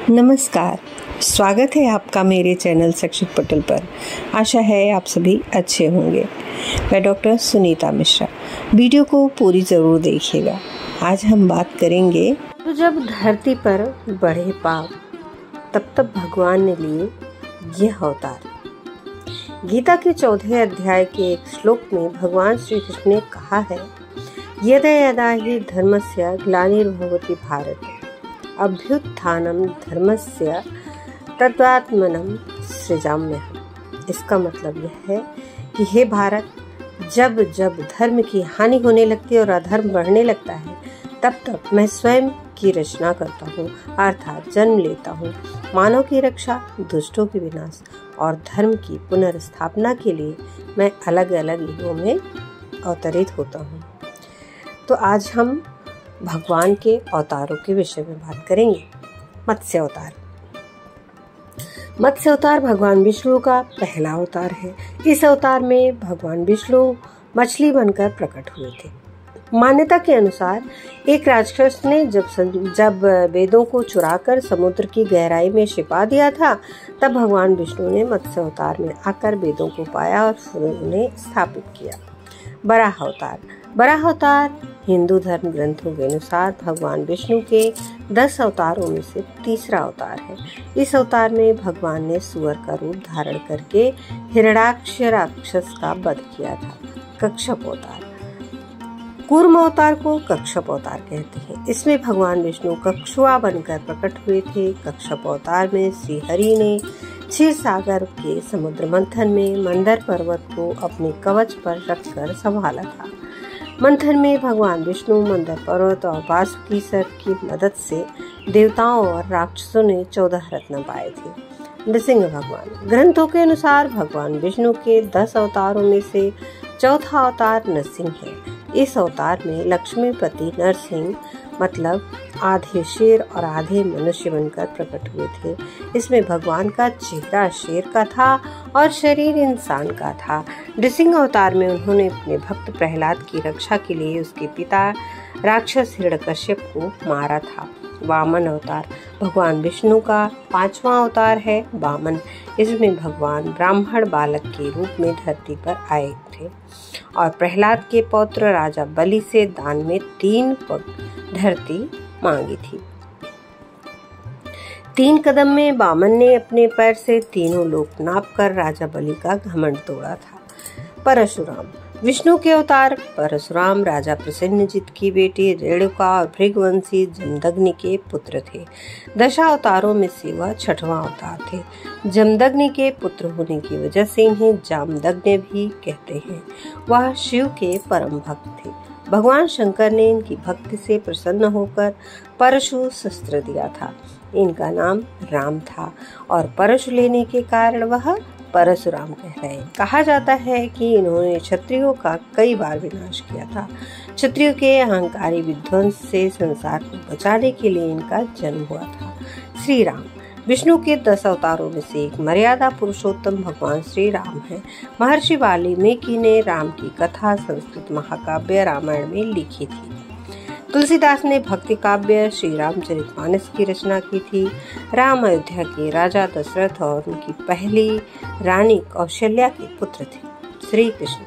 नमस्कार, स्वागत है आपका मेरे चैनल शिक्षित पटल पर। आशा है आप सभी अच्छे होंगे। मैं डॉक्टर सुनीता मिश्रा। वीडियो को पूरी ज़रूर देखिएगा। आज हम बात करेंगे तो जब धरती पर बढ़े पाप तब भगवान ने लिए यह अवतार। गीता के 14वें अध्याय के एक श्लोक में भगवान श्री कृष्ण ने कहा है, यदा यदा हि धर्मस्य ग्लानिर्भवति भारत अभ्युत्थानम धर्मस्य तदात्मनं सृजाम्यहम्। इसका मतलब यह है कि हे भारत, जब जब धर्म की हानि होने लगती है और अधर्म बढ़ने लगता है, तब मैं स्वयं की रचना करता हूँ, अर्थात जन्म लेता हूँ। मानव की रक्षा, दुष्टों की विनाश और धर्म की पुनर्स्थापना के लिए मैं अलग अलग युगों में अवतरित होता हूँ। तो आज हम भगवान के अवतारों के विषय में बात करेंगे। मत्स्य अवतार। मत्स्य अवतार भगवान विष्णु का पहला अवतार है। इस अवतार में भगवान विष्णु मछली बनकर प्रकट हुए थे। मान्यता के अनुसार एक राक्षस ने जब वेदों को चुराकर समुद्र की गहराई में छिपा दिया था, तब भगवान विष्णु ने मत्स्य अवतार में आकर वेदों को पाया और फिर उन्हें स्थापित किया। वराह अवतार। वराह अवतार हिंदू धर्म ग्रंथों के अनुसार भगवान विष्णु के 10 अवतारों में से तीसरा अवतार है। इस अवतार में भगवान ने सुअर का रूप धारण करके हिरण्याक्ष राक्षस का वध किया था। कच्छप अवतार। कूर्म अवतार को कच्छप अवतार कहते हैं। इसमें भगवान विष्णु कछुआ बनकर प्रकट हुए थे। कच्छप अवतार में श्री हरि ने क्षीर सागर के समुद्र मंथन में मंदर पर्वत को अपने कवच पर रखकर संभाला था। मंथन में भगवान विष्णु मंदर पर्वत और वासुकी सर्प की मदद से देवताओं और राक्षसों ने 14 रत्न पाए थे। नृसिंह भगवान। ग्रंथों के अनुसार भगवान विष्णु के 10 अवतारों में से चौथा अवतार नरसिंह है। इस अवतार में लक्ष्मीपति नरसिंह मतलब आधे शेर और आधे मनुष्य बनकर प्रकट हुए थे। इसमें भगवान का चेहरा शेर का था और शरीर इंसान का था। नृसिंह अवतार में उन्होंने अपने भक्त प्रहलाद की रक्षा के लिए उसके पिता राक्षस हिरण्यकश्यप को मारा था। वामन अवतार भगवान विष्णु का 5वां अवतार है। वामन। इसमें भगवान ब्राह्मण बालक के रूप में धरती पर आए थे और प्रहलाद के पौत्र राजा बलि से दान में 3 पग धरती मांगी थी। 3 कदम में वामन ने अपने पैर से तीनों लोक नापकर राजा बलि का घमंड तोड़ा था। परशुराम। विष्णु के अवतार परशुराम राजा प्रसेनजित की बेटी रेणुका और भृगवंशी जमदग्नि के पुत्र थे। 10 अवतारों में से वह 6वां अवतार थे। जमदग्नि के पुत्र होने की वजह से इन्हें जामदग्नि भी कहते हैं। वह शिव के परम भक्त थे। भगवान शंकर ने इनकी भक्ति से प्रसन्न होकर परशु शस्त्र दिया था। इनका नाम राम था और परशु लेने के कारण वह परशुराम कहलाए। कहा जाता है कि इन्होंने क्षत्रियों का कई बार विनाश किया था। क्षत्रियों के अहंकारी विध्वंस से संसार को बचाने के लिए इनका जन्म हुआ था। श्री राम। विष्णु के 10 अवतारों में से एक मर्यादा पुरुषोत्तम भगवान श्री राम है। महर्षि वाल्मीकि ने राम की कथा संस्कृत महाकाव्य रामायण में लिखी थी। तुलसीदास ने भक्ति काव्य श्री रामचरितमानस की रचना की थी। राम अयोध्या के राजा दशरथ और उनकी पहली रानी कौशल्या के पुत्र थे। श्री कृष्ण।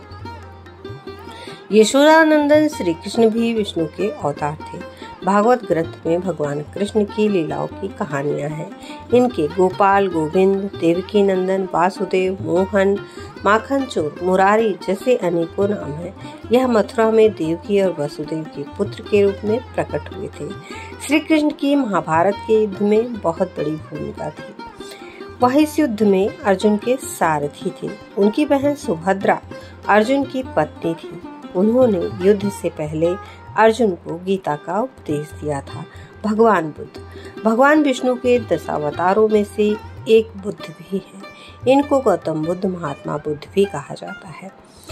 यशोदानंदन श्री कृष्ण भी विष्णु के अवतार थे। भागवत ग्रंथ में भगवान कृष्ण की लीलाओं की कहानियां हैं। इनके गोपाल, गोविंद, देवकी नंदन, वासुदेव, मोहन, माखन चोर, मुरारी जैसे अनेकों नाम हैं। यह मथुरा में देवकी और वसुदेव के पुत्र के रूप में प्रकट हुए थे। श्री कृष्ण की महाभारत के युद्ध में बहुत बड़ी भूमिका थी। वह इस युद्ध में अर्जुन के सारथी थे। उनकी बहन सुभद्रा अर्जुन की पत्नी थी। उन्होंने युद्ध से पहले अर्जुन को गीता का उपदेश दिया था। भगवान बुद्ध। भगवान विष्णु के 10 अवतारों में से एक बुद्ध भी है। इनको गौतम बुद्ध, महात्मा बुद्ध भी कहा जाता है।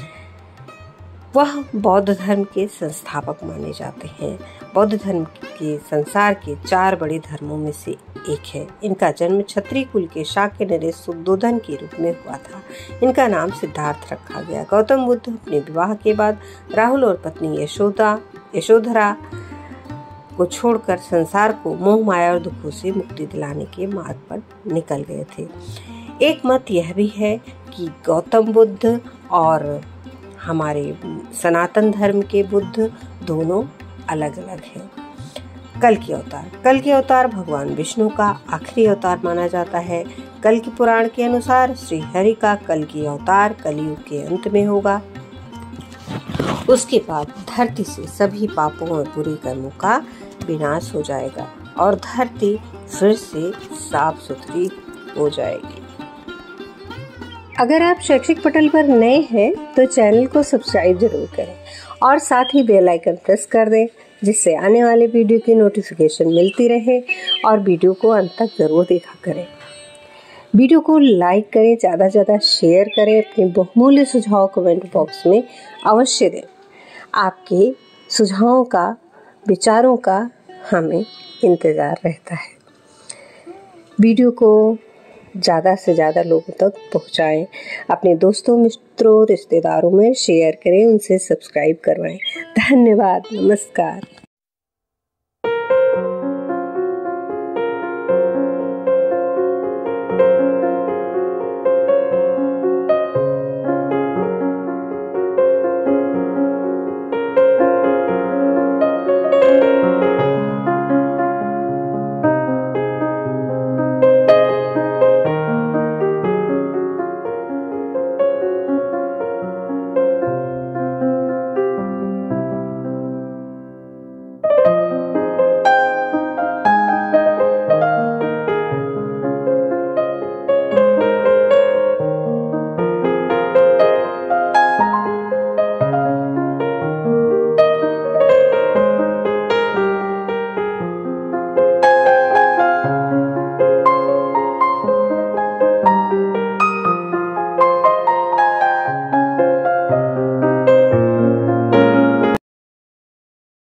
वह बौद्ध धर्म के संस्थापक माने जाते हैं। बौद्ध धर्म के संसार के 4 बड़े धर्मों में से एक है। इनका जन्म क्षत्रिय कुल के शाक्य नरेश शुद्धोधन के रूप में हुआ था। इनका नाम सिद्धार्थ रखा गया। गौतम बुद्ध अपने विवाह के बाद राहुल और पत्नी यशोधरा को छोड़कर संसार को मोह माया और दुखों से मुक्ति दिलाने के मार्ग पर निकल गए थे। एक मत यह भी है कि गौतम बुद्ध और हमारे सनातन धर्म के बुद्ध दोनों अलग अलग हैं। कल की अवतार भगवान विष्णु का आखिरी अवतार माना जाता है। कल की पुराण के अनुसार श्री हरि का कल की अवतार कलयुग के अंत में होगा। उसके बाद धरती से सभी पापों और बुरे कर्मों का विनाश हो जाएगा और धरती फिर से साफ सुथरी हो जाएगी। अगर आप शैक्षिक पटल पर नए हैं तो चैनल को सब्सक्राइब जरूर करें और साथ ही बेल आइकन प्रेस कर दें, जिससे आने वाले वीडियो की नोटिफिकेशन मिलती रहे। और वीडियो को अंत तक जरूर देखा करें। वीडियो को लाइक करें, ज़्यादा से ज़्यादा शेयर करें। अपने बहुमूल्य सुझाव कमेंट बॉक्स में अवश्य दें। आपके सुझावों का, विचारों का हमें इंतज़ार रहता है। वीडियो को ज़्यादा से ज़्यादा लोगों तक पहुँचाएं। अपने दोस्तों, मित्रों, रिश्तेदारों में शेयर करें, उनसे सब्सक्राइब करवाएं। धन्यवाद। नमस्कार।